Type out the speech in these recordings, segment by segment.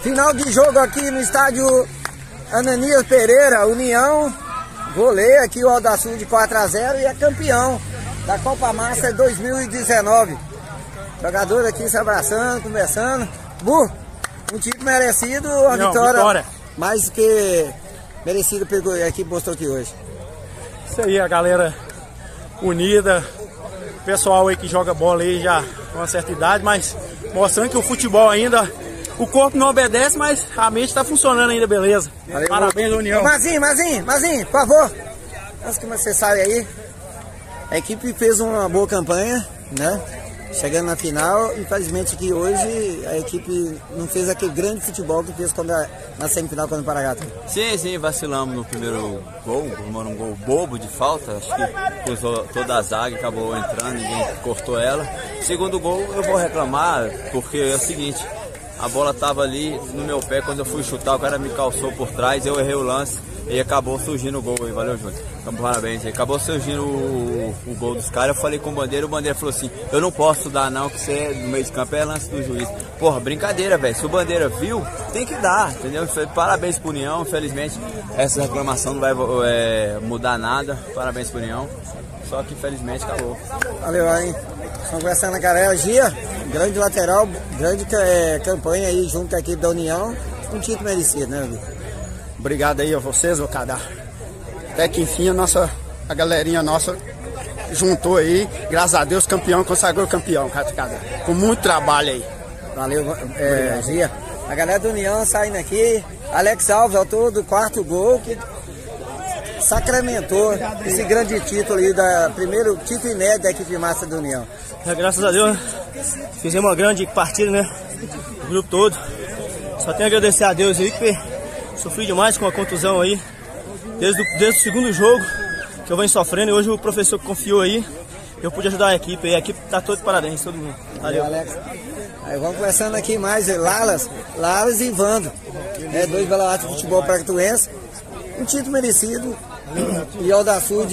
Final de jogo aqui no estádio Ananias Pereira, União. Goleia aqui o Aldaçu de 4-0 e é campeão da Copa Master 2019. Jogadores aqui se abraçando, conversando. Um título merecido, uma vitória mais que merecida pegou aqui, mostrou aqui hoje. Isso aí, a galera unida, o pessoal aí que joga bola aí já com uma certa idade, mas mostrando que o futebol ainda, o corpo não obedece, mas a mente está funcionando ainda, beleza. Valeu, parabéns, União. Mazinho, por favor. Antes que você sabe aí, a equipe fez uma boa campanha, né? Chegando na final, infelizmente que hoje a equipe não fez aquele grande futebol que fez na semifinal contra o Paragata. Sim, vacilamos no primeiro gol, tomando um gol bobo de falta, acho que cruzou toda a zaga, acabou entrando, ninguém cortou ela. Segundo gol eu vou reclamar, porque é o seguinte, a bola estava ali no meu pé, quando eu fui chutar o cara me calçou por trás, eu errei o lance e acabou surgindo o gol aí, valeu Júnior. Então, parabéns, acabou surgindo o gol dos caras, eu falei com o Bandeira falou assim, eu não posso dar não, que você é no meio de campo, é lance do juiz. Porra, brincadeira, velho, se o Bandeira viu, tem que dar, entendeu? Parabéns pro União, infelizmente essa reclamação não vai mudar nada, parabéns pro União, só que infelizmente acabou. Valeu aí, estamos conversando a galera, Gia, grande lateral, grande campanha aí junto com a equipe da União, um título merecido, né, Vitor? Obrigado aí a vocês, ô Cadá. Até que enfim a galerinha nossa juntou aí, graças a Deus, campeão, consagrou campeão, Cadá. Com muito trabalho aí. Valeu, Gia. A galera da União saindo aqui, Alex Alves, autor do 4º gol, que sacramentou esse grande título aí, primeiro título inédito da equipe Master da União. Graças a Deus, fizemos uma grande partida, né? O grupo todo. Só tenho a agradecer a Deus aí, que sofri demais com a contusão aí, desde o segundo jogo que eu venho sofrendo, e hoje o professor que confiou aí, eu pude ajudar a equipe, e a equipe tá toda de parabéns, todo mundo. Valeu. Alex. Aí vamos conversando aqui mais, Lalas e Vando, dois balatos de futebol paracatuense, um título merecido, e o Aldaçu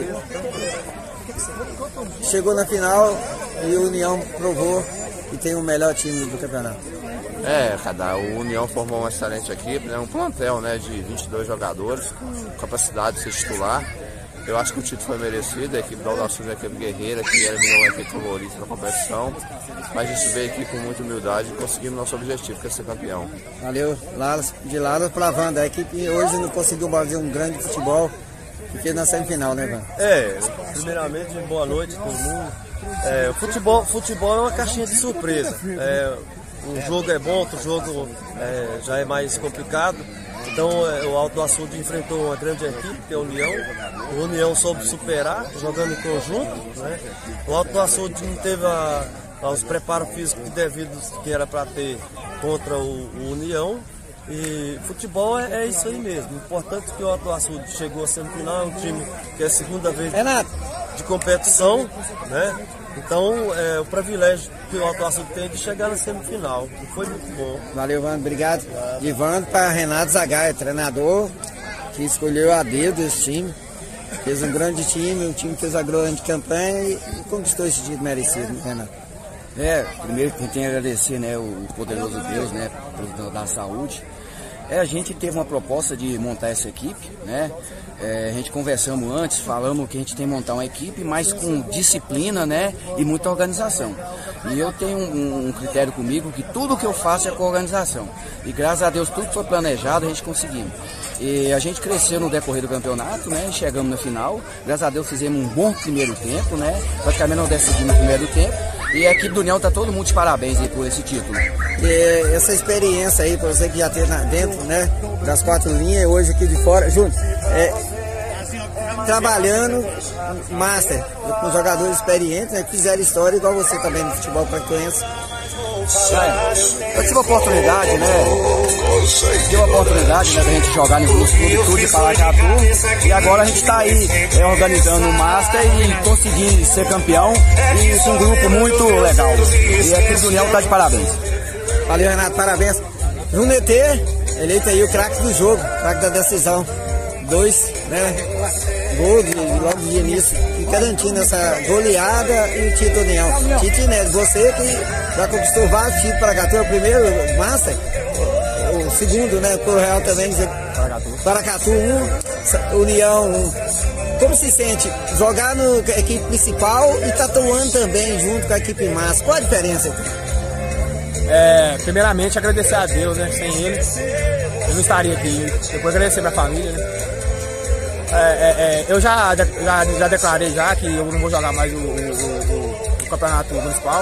chegou na final e o União provou que tem o melhor time do campeonato. Cadá, o União formou uma excelente equipe, né? Um plantel, né, de 22 jogadores, com capacidade de ser titular. Eu acho que o título foi merecido, a equipe do Aldaçu é uma equipe guerreira, que eliminou a equipe favorita na competição. Mas a gente veio aqui com muita humildade e conseguimos nosso objetivo, que é ser campeão. Valeu, Lalas, de Lalas para a Wanda. A equipe hoje não conseguiu fazer um grande futebol, que fez na semifinal, né, Wanda? Primeiramente, boa noite a todo mundo. Futebol é uma caixinha de surpresa. Um jogo é bom, outro jogo já é mais complicado. Então o Alto do Açude enfrentou uma grande equipe, que é a União. O União soube superar, jogando em conjunto, né? O Alto do Açude não teve os preparos físicos devidos que era para ter contra o União. E futebol é isso aí mesmo. O importante é que o Alto do Açude chegou à semifinal, é um time que é a segunda vez de competição, né? Então, o privilégio que o Alto Açude tem de chegar na semifinal, que foi muito bom. Valeu, Vando, obrigado. De Vando para Renato Zagaia, treinador que escolheu a dedo esse time. Fez um grande time, um time que fez uma grande campanha e conquistou esse título merecido, né, Renato? Primeiro que tem que agradecer, né, o poderoso Deus, né, da saúde. A gente teve uma proposta de montar essa equipe, né? A gente conversamos antes, falamos que a gente tem que montar uma equipe, mas com disciplina, né? E muita organização. E eu tenho um critério comigo que tudo que eu faço é com organização. E graças a Deus tudo foi planejado, a gente conseguiu. E a gente cresceu no decorrer do campeonato, né? Chegamos na final. Graças a Deus fizemos um bom primeiro tempo, né? Praticamente não decidimos no primeiro tempo. E a equipe do União tá todo mundo de parabéns aí por esse título. E essa experiência aí, para você que já teve dentro, né, das 4 linhas, hoje aqui de fora, Júnior, trabalhando Master, com jogadores experientes, né, que fizeram história igual você também no futebol paracatuense. Eu tive a oportunidade, né? Da gente jogar no Clube de Paracatu. E agora a gente está aí organizando o Master e conseguir ser campeão. E com um grupo muito legal. E a equipe do União está de parabéns. Valeu, Renato, parabéns. Júnior ET, eleito aí o craque do jogo, craque da decisão. 2, né? Gol logo de início, e garantindo essa goleada e o título União. Título inédito, você que já conquistou vários títulos para Paracatu, é o primeiro Master, segundo, né? Coro Real também, Paracatu 1, União 1. Como se sente jogar na equipe principal e tatuando também junto com a equipe massa? Qual a diferença? Primeiramente agradecer a Deus, né? Sem ele eu não estaria aqui. Depois agradecer minha família, né? Eu já declarei já que eu não vou jogar mais o campeonato municipal.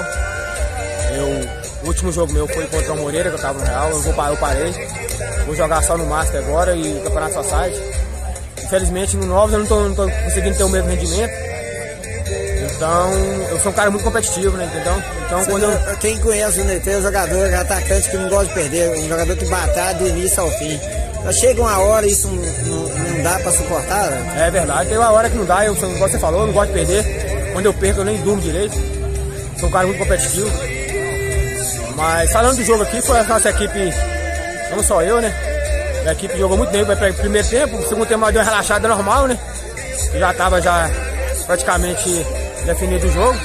O último jogo meu foi contra o Moreira, que eu estava no Real. Eu parei. Vou jogar só no Master agora e o campeonato Society. Infelizmente no Novos eu não estou conseguindo ter o mesmo rendimento. Então eu sou um cara muito competitivo, né? Entendeu? Então, quem conhece o Netê é um jogador, atacante que não gosta de perder, um jogador que batalha do início ao fim. Mas chega uma hora e isso não dá pra suportar, né? É verdade, tem uma hora que não dá, como você falou, eu não gosto de perder. Quando eu perco eu nem durmo direito. Sou um cara muito competitivo. Mas falando do jogo aqui, foi a nossa equipe, não só eu, né? A equipe jogou muito bem no primeiro tempo, no segundo tempo deu uma relaxada normal, né? Já estava praticamente definido o jogo.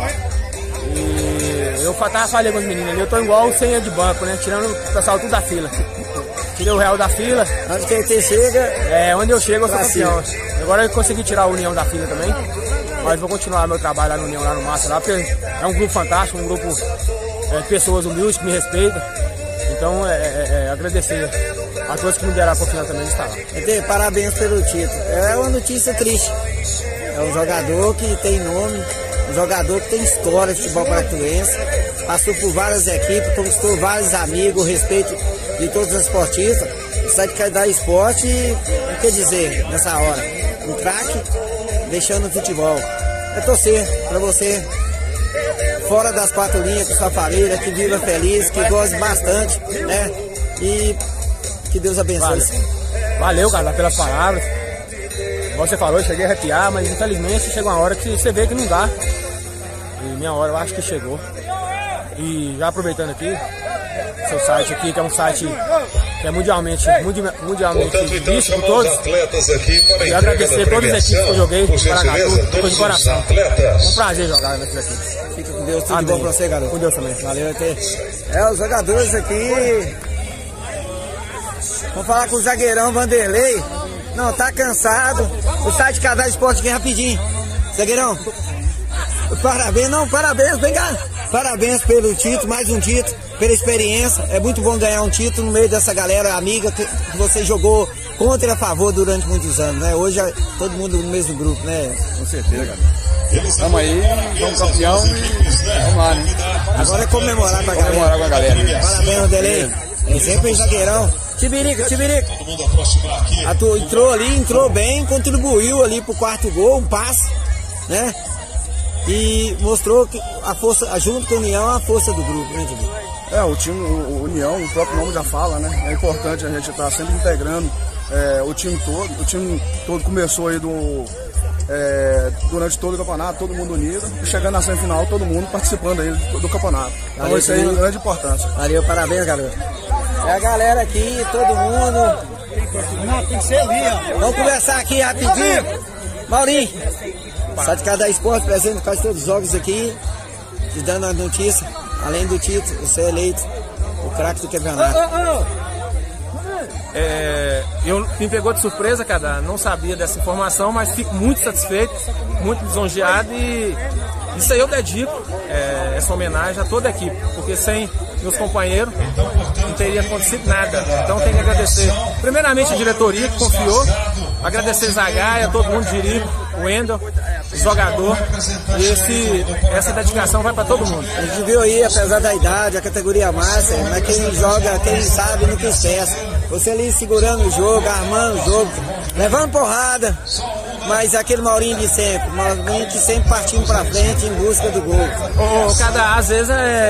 E eu falei com os meninos ali, eu tô igual senha de banco, né? Tirando o pessoal tudo da fila. Tirei o Real da fila. Onde que chega? Onde eu chego eu sou campeão. Agora eu consegui tirar a União da fila também. Mas vou continuar meu trabalho lá no União, lá no Massa, lá, porque é um grupo fantástico, um grupo de pessoas humildes que me respeitam. Então agradecer a todos que me deram a confiança também de estar lá. Parabéns pelo título. É uma notícia triste. É um jogador que tem nome, um jogador que tem história de futebol paracatuense, passou por várias equipes, conquistou vários amigos, o respeito de todos os esportistas. Sai de dar esporte, o que dizer nessa hora? Um craque deixando o futebol. É torcer para você, fora das quatro linhas, com sua família, que viva feliz, que goste bastante, né? E que Deus abençoe. Valeu, cara, pelas palavras. Como você falou, eu cheguei a arrepiar, mas infelizmente chega uma hora que você vê que não dá. E minha hora eu acho que chegou. E já aproveitando aqui, seu site aqui, que é um site que é mundialmente visto por todos. E agradecer todas as equipes que eu joguei, Paracatu, de coração. Um prazer jogar nessas equipes. Fica com Deus, tudo de bom pra você, garoto. Com Deus também. Valeu, os jogadores aqui. Vamos falar com o zagueirão Vanderlei. Não, tá cansado. O site Cadastro Esporte vem rapidinho. Zagueirão, parabéns, vem cá. Parabéns pelo título, mais um título, pela experiência. É muito bom ganhar um título no meio dessa galera amiga que você jogou contra e a favor durante muitos anos, né? Hoje é todo mundo no mesmo grupo, né? Com certeza, cara. Estamos aí, vamos campeão e vamos lá, né? Agora é comemorar com a galera. Comemorar com a galera. Parabéns, Vanderlei. É sempre zagueirão. Tibirica. Entrou bem, contribuiu ali pro quarto gol, um passe, né? E mostrou que a força, junto com a União, a força do grupo, né, Tibirica? O time, o União, o próprio nome já fala, né? É importante a gente estar sempre integrando o time todo. O time todo começou aí durante todo o campeonato, todo mundo unido, e chegando na semifinal, todo mundo participando aí do campeonato. Então isso aí é de grande importância. Valeu, parabéns, garoto. É a galera aqui, todo mundo. Tem que ser ali, ó. Vamos conversar aqui rapidinho. Maurinho, site Cadastro Esporte, presente quase todos os jogos aqui, te dando a notícia, além do título, você é eleito o craque do campeonato. Me pegou de surpresa, cara, não sabia dessa informação, mas fico muito satisfeito, muito lisonjeado e isso aí eu dedico, essa homenagem a toda a equipe, porque sem meus companheiros não teria acontecido nada. Então tenho que agradecer primeiramente a diretoria que confiou, agradecer Zagaia, todo mundo, Jirico, o Wendel, o jogador, e essa dedicação vai para todo mundo. A gente viu aí, apesar da idade, a categoria Master, mas quem joga, quem sabe, nunca esquece. Você ali segurando o jogo, armando o jogo, levando porrada, mas aquele Maurinho de sempre, Maurinho que sempre partindo para frente em busca do gol. Às vezes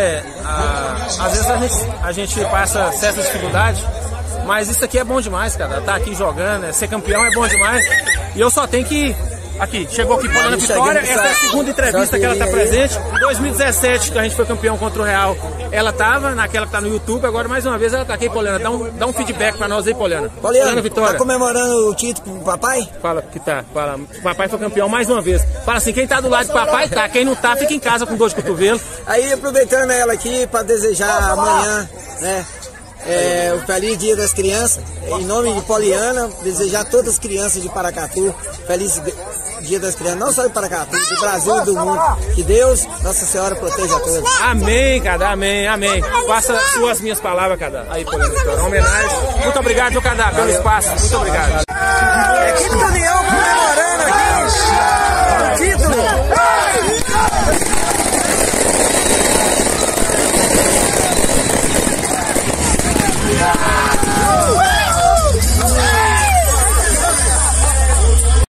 a gente passa certa dificuldade, mas isso aqui é bom demais, cara. Tá aqui jogando, ser campeão é bom demais. E eu só tenho que... Aqui, chegou aqui Poliana Vitória, essa é a segunda entrevista que ela está presente. Em 2017, que a gente foi campeão contra o Real, ela estava, naquela que está no YouTube, agora mais uma vez ela está aqui, Poliana. Dá um feedback para nós aí, Poliana. Poliana Vitória. Tá comemorando o título pro papai? Fala que tá, fala. O papai foi campeão mais uma vez. Fala assim, quem tá do lado do papai tá, quem não tá, fica em casa com dor de cotovelo. Aí, aproveitando ela aqui para desejar amanhã, né? o feliz Dia das Crianças. Em nome de Poliana, desejar a todas as crianças de Paracatu feliz Dia das Crianças, não só de Paracatu, do Brasil e do mundo. Que Deus, Nossa Senhora, proteja a todos. Amém, Cadá, amém, amém. Faça suas minhas palavras, Cadá. Aí, Poliana Vitória, uma homenagem. Muito obrigado, Cadá, pelo espaço. Muito obrigado. Equipe do União